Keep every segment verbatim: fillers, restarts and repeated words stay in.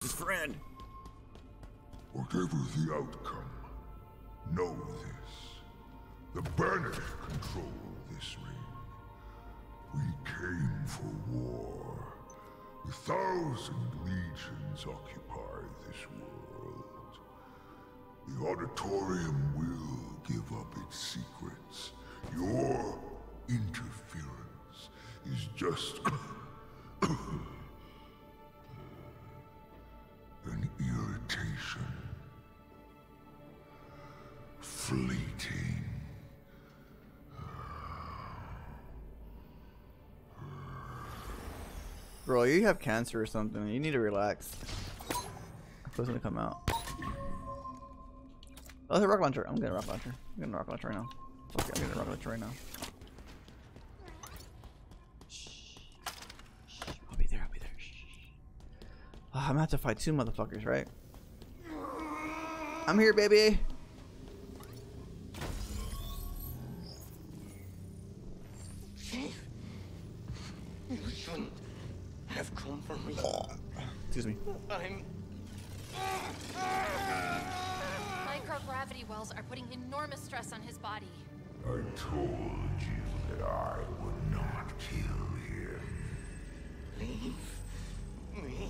his friend. Whatever the outcome, know this. The Banished control this ring. We came for war. A thousand legions occupy this world. The Auditorium will give up its secrets. Your interference is just an irritation. Fleeting. Bro, you have cancer or something. You need to relax. What's gonna come out? Oh, it's a rocket launcher. I'm getting a rocket launcher. I'm getting a rocket launcher right now. Okay, I'm getting a rocket launcher right now. Shh. Shh. I'll be there. I'll be there. Shh. Oh, I'm gonna have to fight two motherfuckers, right? I'm here, baby. Chief, you shouldn't have come for me. Excuse me. I'm. Microgravity wells are putting enormous stress on his body. I told you that I would not kill him. Leave me.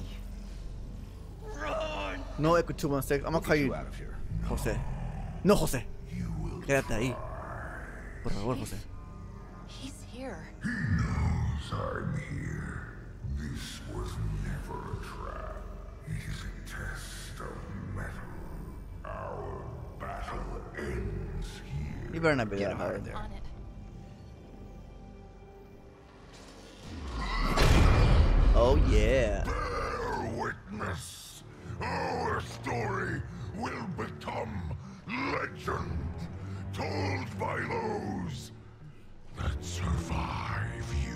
Run! No Echo two one six. I'm gonna call you out of here. Jose. No, Jose. You will Quédate ahí. Por favor, Jose. He's here. He knows I'm here. This was never a trap. It is a test of metal. Our battle ends here. You better not be Get that him out hard. of there. On it. Oh yeah. Bear witness. Our story will become legend, told by those that survive you.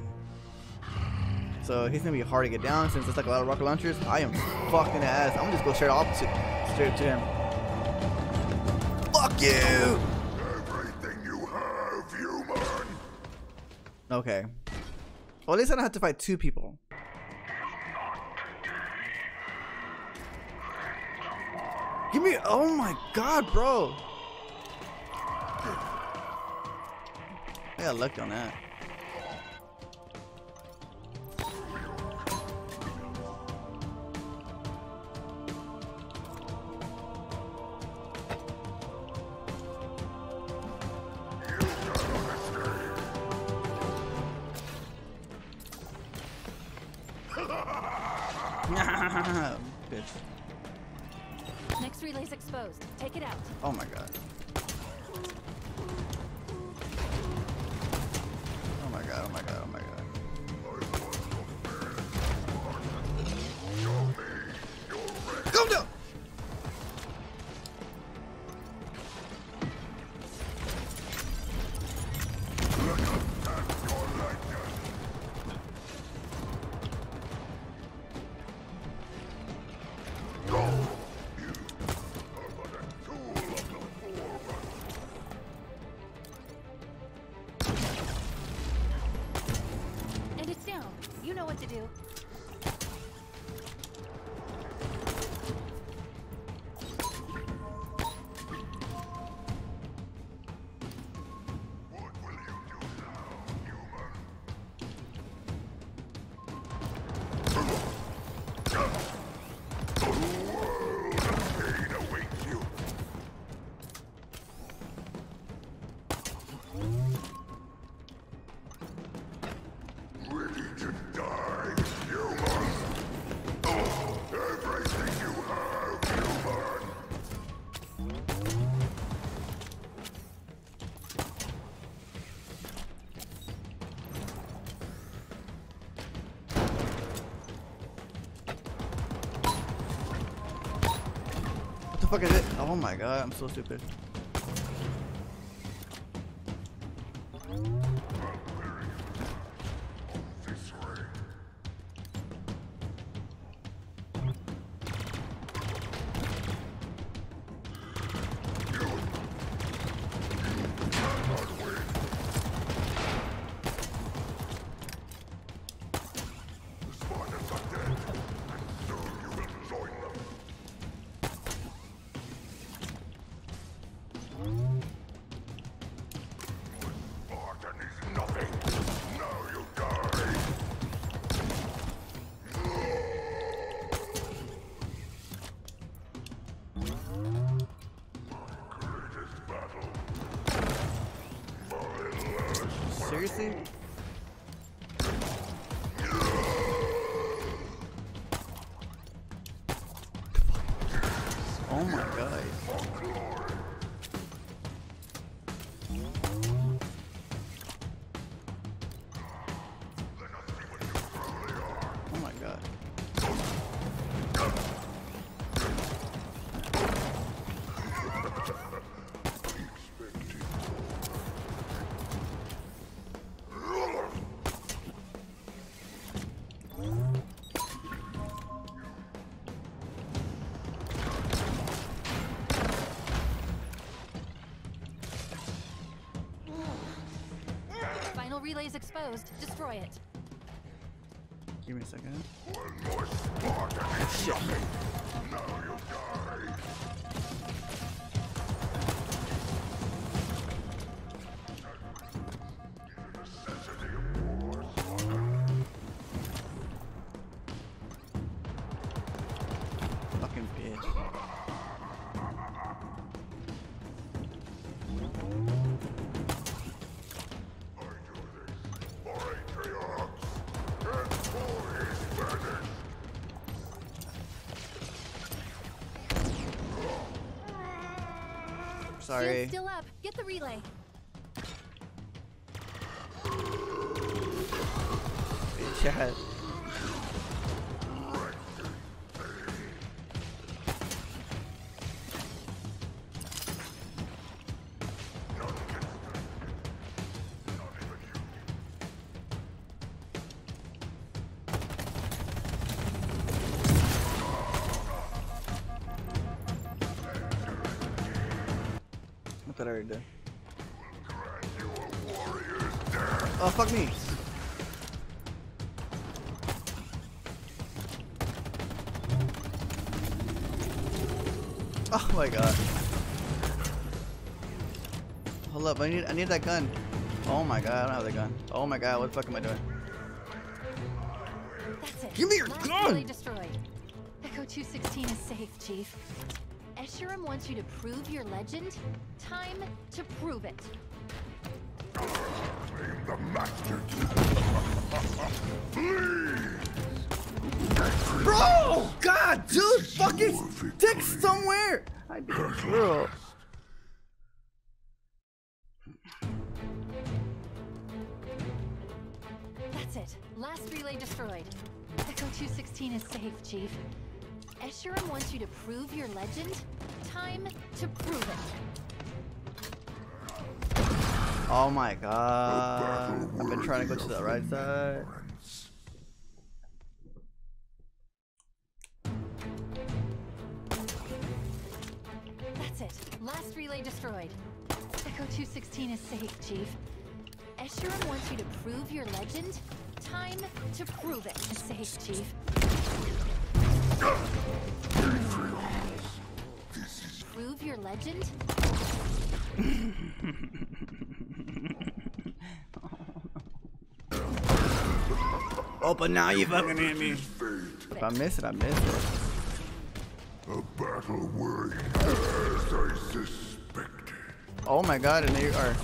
So he's gonna be hard to get down since it's like a lot of rocket launchers. I am fucking ass. I'm gonna just go straight opposite, straight to him. Fuck you! Everything you have, human. Okay. Well, at least I don't have to fight two people. Give me. Oh my god, bro. I got lucky on that. Bitch. Next relay's exposed. Take it out. Oh my god. Oh my god, oh my god, oh my god. Go down! And it's down. You know what to do. What will you do now, human? The world of pain awaits you. Ready to die, human. Everything you have, human. What the fuck is it? Oh my god, I'm so stupid. This ring. The Spartans are dead, and soon you will see? Oh my god. Oh my god. Final relay's exposed. Destroy it. Give me a second. One more spot and it's nothing. Now you die. The necessity of war, Spartan. Fucking bitch. Sorry. Shield's still up. Get the relay. Bitch ass. I thought I already did. Oh, fuck me. Oh my god. Hold up, I need I need that gun. Oh my god, I don't have the gun. Oh my god, what the fuck am I doing? That's it. Give me your Last gun! relay destroyed. Echo two sixteen is safe, Chief. Escharum wants you to prove your legend. Time to prove it. Claim the master. Please. Bro! God, dude, fucking stick somewhere! I did it, bro. That's it. Last relay destroyed. Echo two sixteen is safe, Chief. Escharum wants you to prove your legend. Time to prove it. Oh my god. I've been trying to go to the right side. That's it. Last relay destroyed. Echo two sixteen is safe, Chief. Escharum wants you to prove your legend. Time to prove it. Safe, Chief. Prove your legend? Oh, but now you fucking hit me. If I miss it, I miss it. A battle worthy as I suspected. Oh my god, and they are.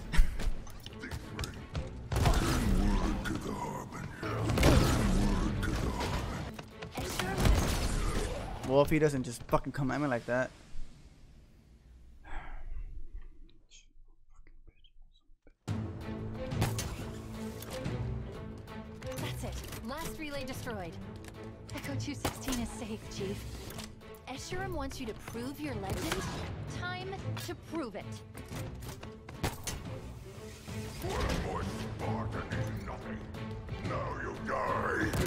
Word to the Harbinger. Word to the Harbinger. Well, if he doesn't just fucking come at me like that. That's it. Last relay destroyed. Echo two sixteen is safe, Chief. Escharum wants you to prove your legend. Time to prove it. One more Spartan is nothing. Now you die.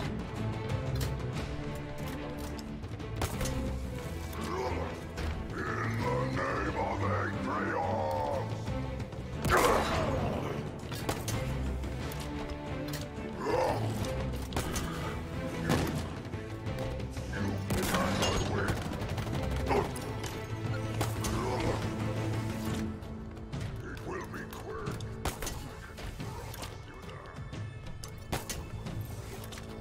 In the name of Escharum. It will be quick. I can promise you that.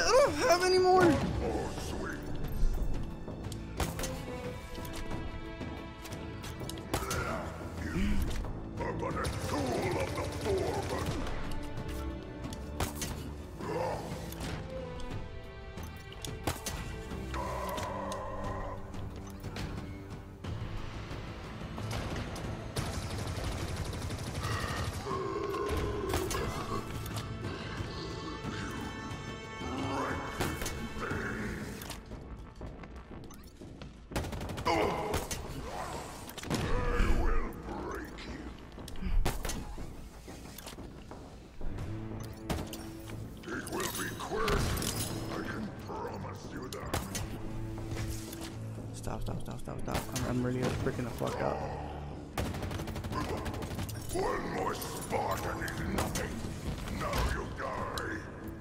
I don't have any more. Oh, sweet. You are but a tool of the foreman. Stop, stop, stop, stop, stop. I'm, I'm really freaking the fuck out. One more spot and it's nothing. Now you die.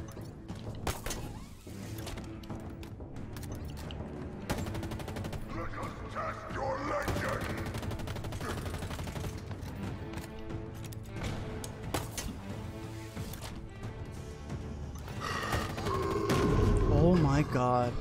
Let us test your legend. Oh my god.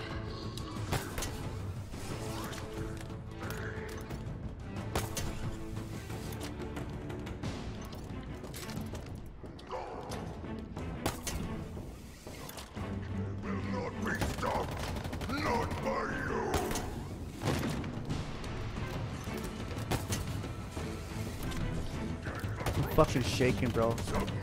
I'm fucking shaking, bro.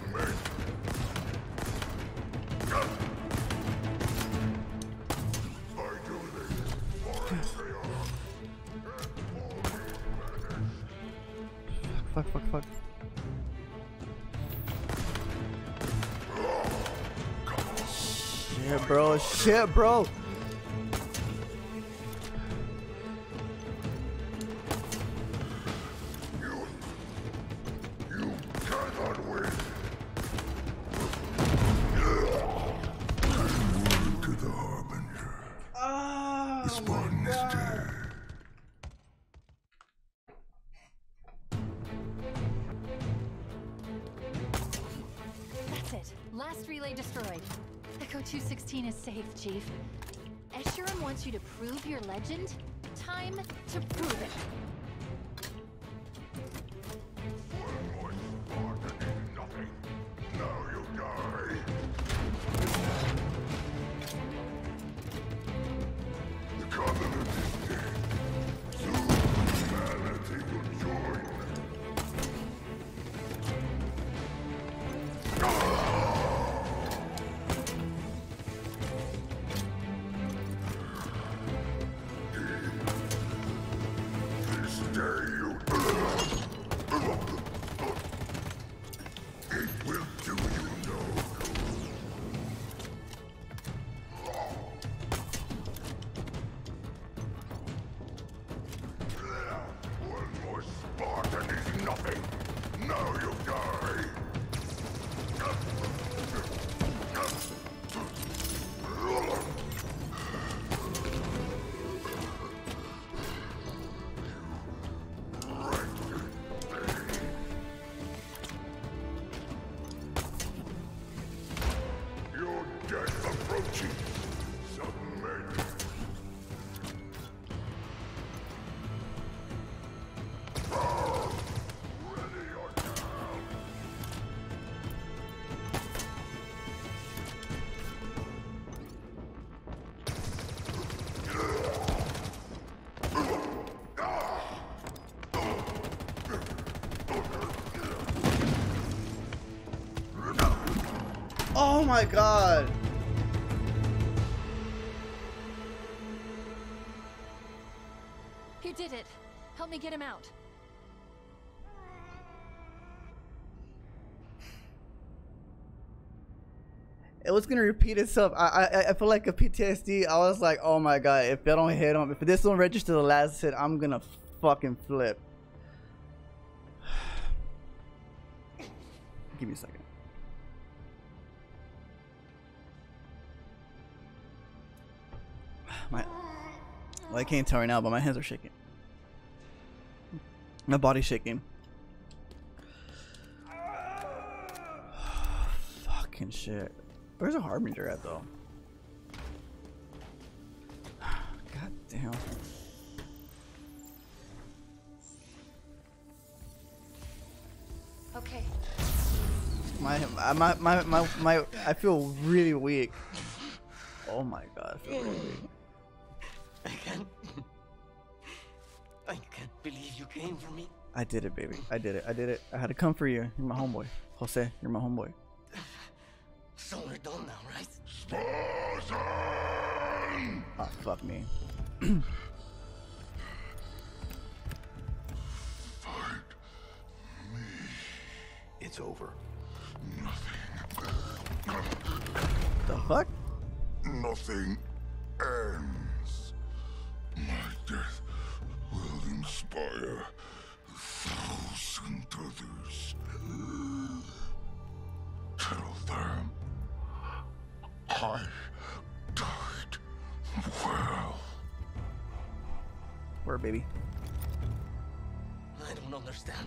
Fuck, fuck, fuck. Shit, bro. Shit, bro. Last relay destroyed. Echo two sixteen is safe, Chief. Escharum wants you to prove your legend. Time to prove it. One more spot and it's nothing. Now you die. The Covenant is dead. Soon humanity will join. Oh my god. You did it. Help me get him out. It was gonna repeat itself. I I I feel like a P T S D. I was like, oh my god, if I don't hit him, if this don't register the last hit, I'm gonna fucking flip. Give me a second. My, well, I can't tell right now, but my hands are shaking. My body's shaking. Fucking shit. Where's a Harbinger at though? My my my my my. I feel really weak. Oh my god, I feel really weak. I can't. I can't believe you came for me. I did it, baby. I did it. I did it. I had to come for you. You're my homeboy, Jose. You're my homeboy. So we're done now, right? Spartan! Oh fuck me. Fight me. It's over. Nothing. The fuck? Nothing ends. My death will inspire a thousand others. Tell them I died well. Where, baby? I don't understand.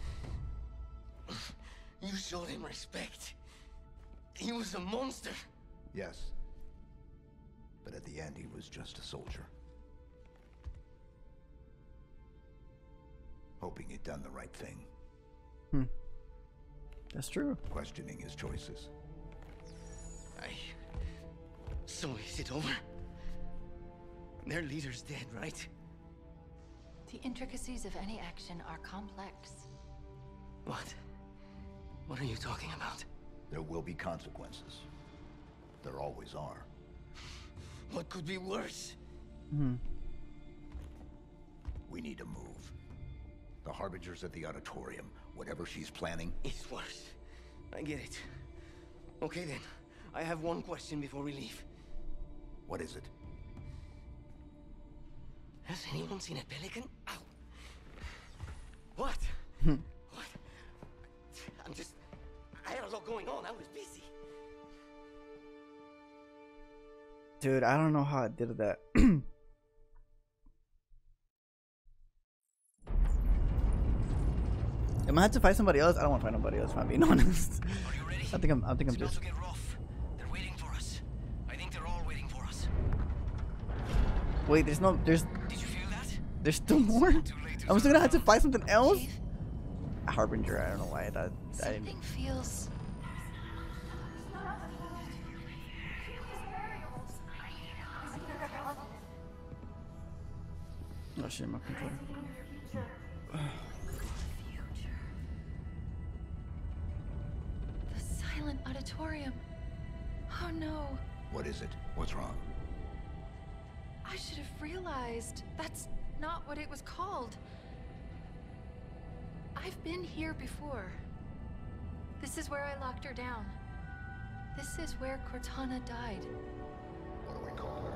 You showed him respect. He was a monster. Yes. But at the end, he was just a soldier. Hoping he'd done the right thing. Hmm. That's true. Questioning his choices. I... So is it over? Their leader's dead, right? The intricacies of any action are complex. What? What are you talking about? There will be consequences. There always are. What could be worse? Hmm. We need to move. The Harbinger's at the auditorium. Whatever she's planning... It's worse. I get it. Okay then. I have one question before we leave. What is it? Has anyone seen a pelican? Ow. What? What? I'm just... I had a lot going on. I was busy. Dude, I don't know how I did that. Am I have to fight somebody else? I don't want to fight nobody else, if I'm being honest. Are you ready? I think I'm I think I'm It's just about to get rough. They're waiting for us. I think they're all waiting for us. Wait, there's no there's Did you feel that? there's still more? Too late to I'm still gonna have to fight something else? Chief, Harbinger, I don't know why that I didn't something feels... Oh shit, my controller. The silent auditorium. Oh no. What is it? What's wrong? I should have realized. That's not what it was called. I've been here before. This is where I locked her down. This is where Cortana died. What do we call her?